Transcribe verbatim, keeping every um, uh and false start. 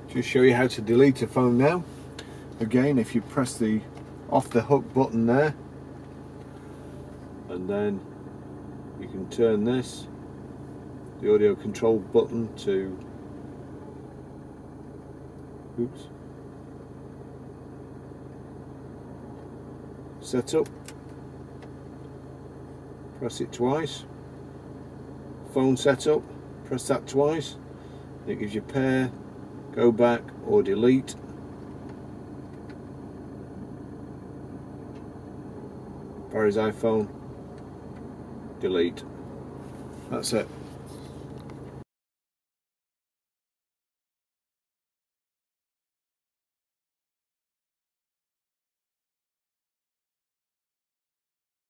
Just show you how to delete a phone now. Again, if you press the off the hook button there, and then you can turn this, the audio control button, to oops, setup, press it twice, phone setup, press that twice, it gives you pair, go back or delete. Barry's iPhone, delete. That's it.